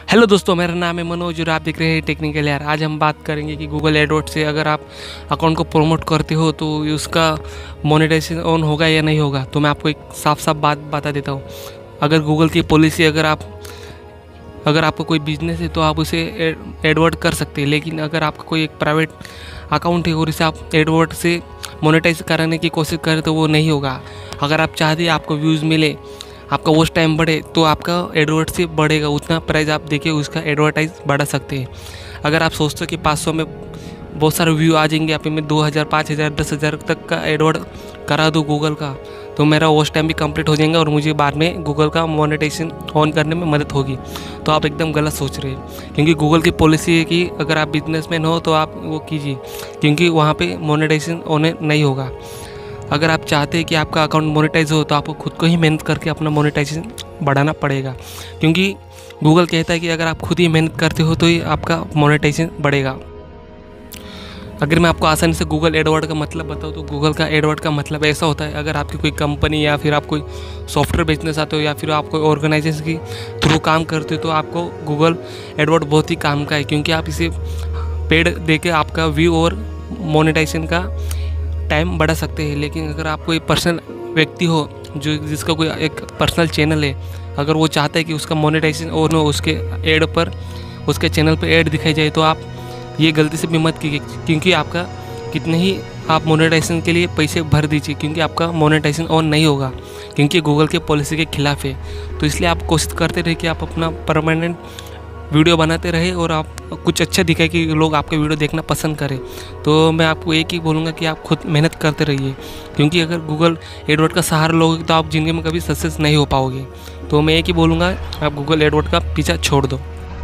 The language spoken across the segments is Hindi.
हेलो दोस्तों, मेरा नाम है मनोज और आप देख रहे हैं टेक्निकल यार। आज हम बात करेंगे कि गूगल एडवर्ड्स से अगर आप अकाउंट को प्रमोट करते हो तो उसका मोनेटाइजेशन ऑन होगा या नहीं होगा। तो मैं आपको एक साफ साफ बात बता देता हूँ। अगर गूगल की पॉलिसी अगर आपका कोई बिजनेस है तो आप उसे एडवर्ड कर सकते हैं, लेकिन अगर आपका कोई एक प्राइवेट अकाउंट है और इसे आप एडवर्ड से मोनेटाइज कराने की कोशिश करें तो वो नहीं होगा। अगर आप चाहते हैं आपको व्यूज़ मिले, आपका वॉच टाइम बढ़े, तो आपका एडवर्ड से बढ़ेगा, उतना प्राइस आप देखिए उसका एडवर्टाइज बढ़ा सकते हैं। अगर आप सोचते हो कि 500 में बहुत सारे व्यू आ जाएंगे, आप मैं 2000, 5000, 10,000 तक का एडवर्ड करा दूँ गूगल का, तो मेरा वॉच टाइम भी कंप्लीट हो जाएगा और मुझे बाद में गूगल का मोनेटाइजेशन ऑन करने में मदद होगी। तो आप एकदम गलत सोच रहे हैं, क्योंकि गूगल की पॉलिसी है कि अगर आप बिजनेसमैन हो तो आप वो कीजिए, क्योंकि वहाँ पे मोनेटाइजेशन ऑन नहीं होगा। अगर आप चाहते हैं कि आपका अकाउंट मोनेटाइज हो तो आपको खुद को ही मेहनत करके अपना मोनेटाइजेशन बढ़ाना पड़ेगा, क्योंकि गूगल कहता है कि अगर आप खुद ही मेहनत करते हो तो ही आपका मोनेटाइजेशन बढ़ेगा। अगर मैं आपको आसानी से गूगल एडवर्ड का मतलब बताऊँ तो गूगल का एडवर्ड का मतलब ऐसा होता है, अगर आपकी कोई कंपनी या फिर आप कोई सॉफ्टवेयर बेचना चाहते हो या फिर आप कोई ऑर्गेनाइजेशन की थ्रू काम करते हो तो आपको गूगल एडवर्ड बहुत ही काम का है, क्योंकि आप इसे पेड दे के आपका व्यू और मोनेटाइजेशन का टाइम बढ़ा सकते हैं। लेकिन अगर आप कोई पर्सनल व्यक्ति हो जिसका कोई एक पर्सनल चैनल है, अगर वो चाहता है कि उसका मोनेटाइजेशन और हो उसके ऐड पर, उसके चैनल पर ऐड दिखाई जाए, तो आप ये गलती से भी मत कीजिए, क्योंकि आपका कितने ही आप मोनेटाइजेशन के लिए पैसे भर दीजिए, क्योंकि आपका मोनेटाइजेशन ऑन नहीं होगा, क्योंकि गूगल के पॉलिसी के खिलाफ है। तो इसलिए आप कोशिश करते रहे कि आप अपना परमानेंट वीडियो बनाते रहे और आप कुछ अच्छा दिखाए कि लोग आपके वीडियो देखना पसंद करें। तो मैं आपको एक ही बोलूँगा कि आप खुद मेहनत करते रहिए, क्योंकि अगर गूगल एडवर्ड का सहारा लोगे तो आप ज़िंदगी में कभी सक्सेस नहीं हो पाओगे। तो मैं एक ही बोलूँगा, आप गूगल एडवर्ड का पीछा छोड़ दो।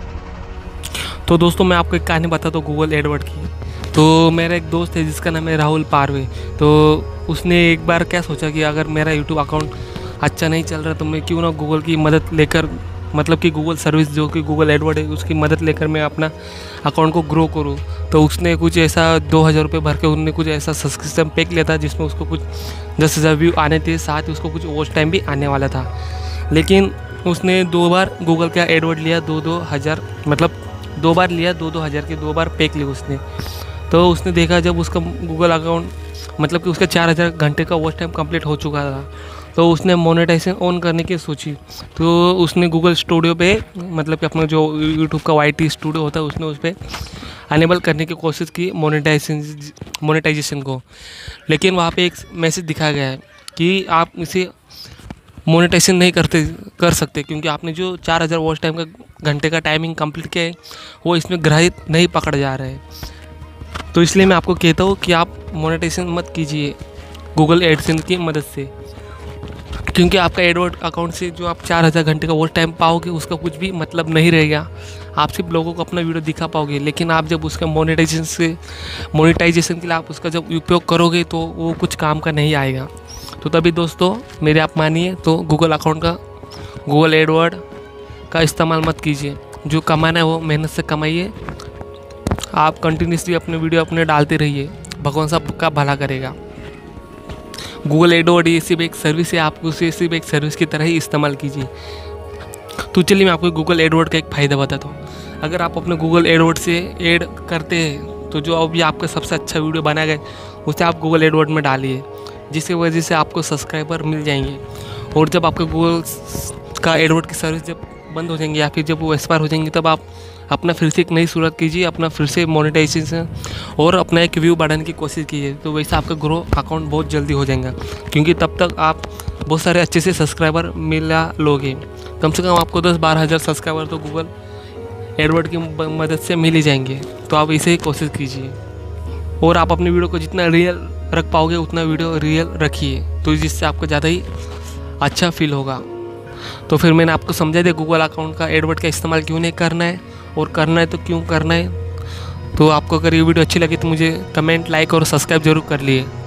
तो दोस्तों, मैं आपको एक कहानी बताता हूँ गूगल एडवर्ड की। तो मेरा एक दोस्त है जिसका नाम है राहुल पारवे। तो उसने एक बार क्या सोचा कि अगर मेरा यूट्यूब अकाउंट अच्छा नहीं चल रहा तो मैं क्यों ना गूगल की मदद लेकर, मतलब कि गूगल सर्विस जो कि गूगल एडवर्ड है उसकी मदद लेकर मैं अपना अकाउंट को ग्रो करूँ। तो उसने कुछ ऐसा 2000 रुपये भर के उन्होंने कुछ ऐसा सब्सक्रिप्शन पैक लिया था जिसमें उसको कुछ 10,000 व्यू आने थे, साथ ही उसको कुछ वॉच टाइम भी आने वाला था। लेकिन उसने 2 बार गूगल का एडवर्ड लिया, 2,000, मतलब 2 बार लिया, 2,000 के 2 बार पैक लिए उसने। तो उसने देखा जब उसका गूगल अकाउंट, मतलब कि उसका 4000 घंटे का वॉच टाइम कंप्लीट हो चुका था, तो उसने मोनेटाइजेशन ऑन करने की सोची। तो उसने गूगल स्टूडियो पे, मतलब कि अपना जो यूट्यूब का YT स्टूडियो होता है, उसने उस पर अनेबल करने की कोशिश की मोनेटाइजेशन को। लेकिन वहाँ पे एक मैसेज दिखाया गया है कि आप इसे मोनेटाइजेशन नहीं कर सकते, क्योंकि आपने जो 4000 वॉच टाइम का घंटे का टाइमिंग कंप्लीट किया है वो इसमें ग्रहित नहीं पकड़ जा रहा है। तो इसलिए मैं आपको कहता हूँ कि आप मोनेटाइजेशन मत कीजिए गूगल एडसेंस की मदद से, क्योंकि आपका एडवर्ड अकाउंट से जो आप 4000 घंटे का वॉच टाइम पाओगे उसका कुछ भी मतलब नहीं रहेगा। आप सिर्फ लोगों को अपना वीडियो दिखा पाओगे, लेकिन आप जब उसका मोनेटाइजेशन के लिए आप उसका जब उपयोग करोगे तो वो कुछ काम का नहीं आएगा। तो तभी दोस्तों, मेरे आप मानिए तो गूगल एडवर्ड का इस्तेमाल मत कीजिए। जो कमाना है वो मेहनत से कमाइए, आप कंटिन्यूसली अपने वीडियो अपने डालते रहिए, भगवान सबका भला करेगा। गूगल एडवर्ड ये सिर्फ एक सर्विस है, आप उसे सिर्फ एक सर्विस की तरह ही इस्तेमाल कीजिए। तो चलिए मैं आपको गूगल एडवर्ड का एक फ़ायदा बताता हूँ। अगर आप अपने गूगल एडवर्ड से ऐड करते हैं तो जो अभी आपका सबसे अच्छा वीडियो बनाया गया उसे आप गूगल एडवर्ड में डालिए, जिसकी वजह से आपको सब्सक्राइबर मिल जाएंगे। और जब आपका गूगल का एडवर्ड की सर्विस जब बंद हो जाएंगी या फिर जब वो एक्सपायर हो जाएंगी, तब आप अपना फिर से एक नई शुरुआत कीजिए, अपना फिर से मोनेटाइजेशन और अपना एक व्यू बढ़ाने की कोशिश कीजिए। तो वैसे आपका ग्रो अकाउंट बहुत जल्दी हो जाएगा, क्योंकि तब तक आप बहुत सारे अच्छे से सब्सक्राइबर मिला लोगे। कम से कम आपको 10-12 हज़ार सब्सक्राइबर तो गूगल एडवर्ड की मदद से मिल ही जाएंगे। तो आप इसे ही कोशिश कीजिए, और आप अपनी वीडियो को जितना रियल रख पाओगे उतना वीडियो रियल रखिए, तो जिससे आपको ज़्यादा ही अच्छा फील होगा। तो फिर मैंने आपको समझा दिया गूगल अकाउंट का एडवर्ड का इस्तेमाल क्यों नहीं करना है, और करना है तो क्यों करना है। तो आपको अगर ये वीडियो अच्छी लगी तो मुझे कमेंट, लाइक और सब्सक्राइब जरूर कर लिए।